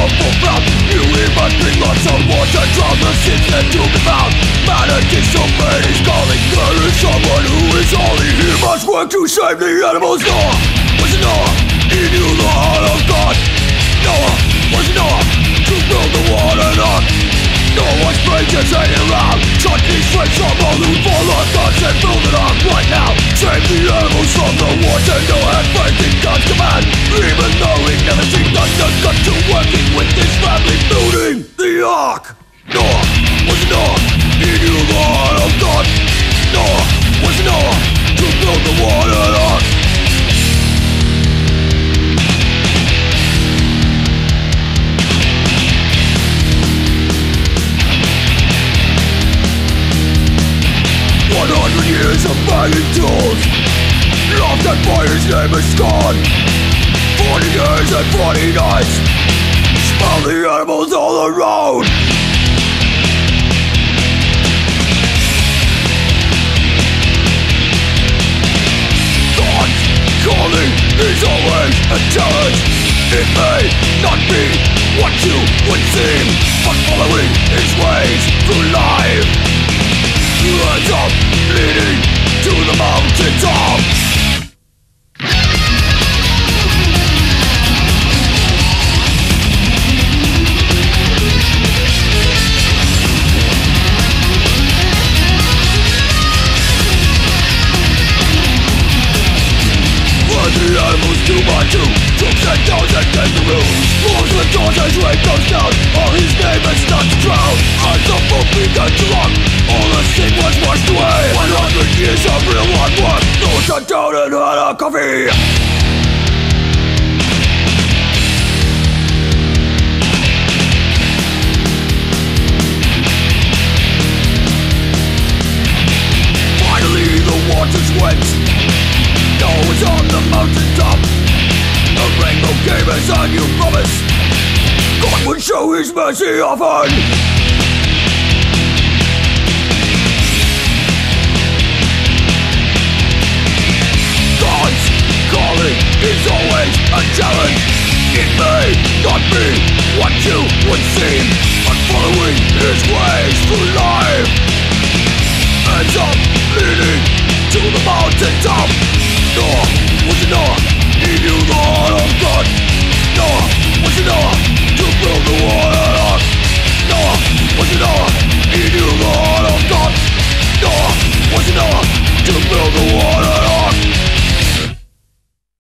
full mouth. You must bring lots of water, drown the sins that to be found. Man against so many calling, there is someone who is holy. He must work to save the animals. Noah was Noah, he knew the heart of God. Noah was Noah, to build the water ark. Noah's brain just hanging around, shot these straight from all who fall on gods and build it up right now. Save the animals from the water, Noah had faith in God's command. Even though he never seen thunder, got to working with his family building the ark. Noah was Noah, he knew the heart of God. Noah was Noah, to build the water ark. Years of banging tools, lost and by his name is gone. 40 years and 40 nights, smell the animals all around. God's calling is always a challenge. It may not be what you would seem, but following his ways through life ends up leading to the mountaintop. Where the animals 2 by 2, troops and dogs and kangaroos, wolves with doors as rain goes down, all his name has not to drown. As the boat began to rock, all the scene was washed away. 100 years of real hard work, those are down and had a coffee. Finally the waters went, Noah was on the mountaintop. The rainbow gave us a new promise, God would show his mercy often. God's calling is always a challenge. It may not be what you would seem, but following his ways through life ends up leading